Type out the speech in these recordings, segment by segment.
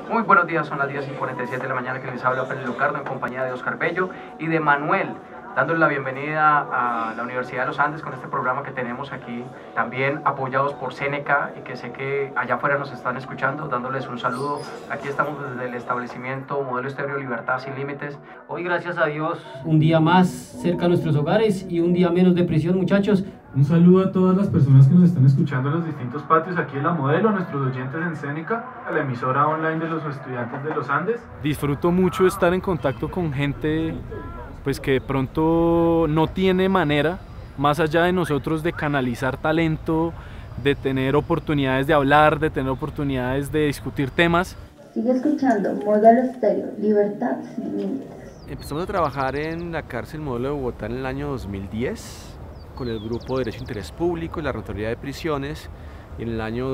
Muy buenos días, son las 10:47 de la mañana que les habla Félix Locardo en compañía de Oscar Bello y de Manuel, dándole la bienvenida a la Universidad de los Andes con este programa que tenemos aquí, también apoyados por Seneca y que sé que allá afuera nos están escuchando, dándoles un saludo. Aquí estamos desde el establecimiento Modelo Estéreo Libertad Sin Límites. Hoy, gracias a Dios, un día más cerca de nuestros hogares y un día menos de prisión, muchachos. Un saludo a todas las personas que nos están escuchando en los distintos patios aquí en La Modelo, a nuestros oyentes en Seneca, a la emisora online de los estudiantes de los Andes. Disfruto mucho estar en contacto con gente pues que de pronto no tiene manera, más allá de nosotros, de canalizar talento, de tener oportunidades de hablar, de tener oportunidades de discutir temas. Sigue escuchando Modelo Estéreo, Libertad Sin Límites. Empezamos a trabajar en la cárcel Modelo de Bogotá en el año 2010 con el grupo de Derecho e Interés Público y la Rectoría de Prisiones. Y en el año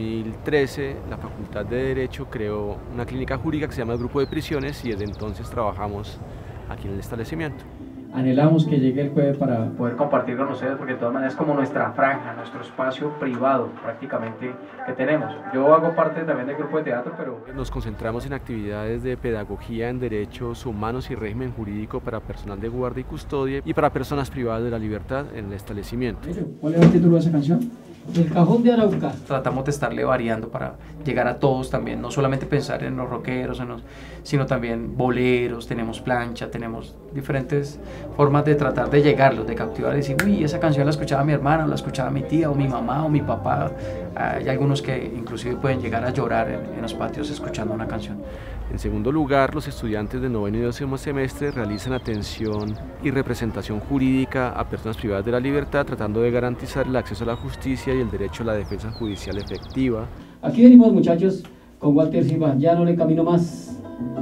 2013 la Facultad de Derecho creó una clínica jurídica que se llama el Grupo de Prisiones y desde entonces trabajamos aquí en el establecimiento. Anhelamos que llegue el jueves para poder compartir con ustedes, porque de todas maneras es como nuestra franja, nuestro espacio privado prácticamente que tenemos. Yo hago parte también del grupo de teatro, pero... Nos concentramos en actividades de pedagogía en derechos humanos y régimen jurídico para personal de guardia y custodia y para personas privadas de la libertad en el establecimiento. ¿Cuál es el título de esa canción? El Cajón de Arauca. Tratamos de estarle variando para llegar a todos también, no solamente pensar en los rockeros, sino también boleros, tenemos plancha, tenemos diferentes formas de tratar de llegarlos, de captivar y decir, uy, esa canción la escuchaba mi hermana, la escuchaba mi tía, o mi mamá, o mi papá. Hay algunos que inclusive pueden llegar a llorar en los patios escuchando una canción. En segundo lugar, los estudiantes de noveno y décimo semestre realizan atención y representación jurídica a personas privadas de la libertad, tratando de garantizar el acceso a la justicia y el derecho a la defensa judicial efectiva. Aquí venimos, muchachos, con Walter Silva, ya no le camino más.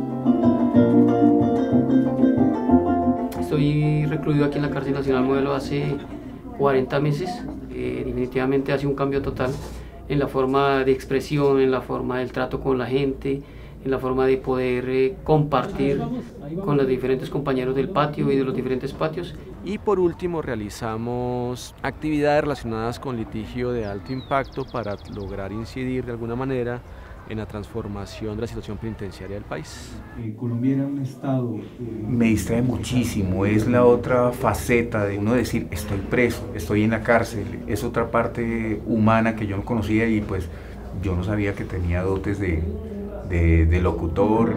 Estoy recluido aquí en la cárcel nacional Modelo hace 40 meses. Definitivamente hace un cambio total en la forma de expresión, en la forma del trato con la gente, en la forma de poder compartir con los diferentes compañeros del patio y de los diferentes patios. Y por último realizamos actividades relacionadas con litigio de alto impacto para lograr incidir de alguna manera en la transformación de la situación penitenciaria del país. Colombia era un estado... Me distrae muchísimo, es la otra faceta de uno decir estoy preso, estoy en la cárcel, es otra parte humana que yo no conocía y pues yo no sabía que tenía dotes de locutor.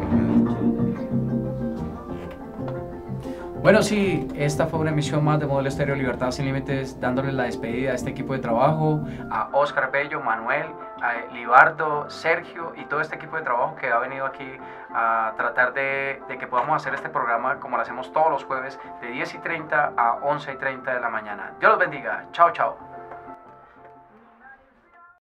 Bueno, sí, esta fue una emisión más de Modelo Estéreo Libertad Sin Límites, dándole la despedida a este equipo de trabajo, a Oscar Bello, Manuel, a Libardo, Sergio y todo este equipo de trabajo que ha venido aquí a tratar de que podamos hacer este programa como lo hacemos todos los jueves de 10:30 a 11:30 de la mañana. Dios los bendiga. Chao, chao.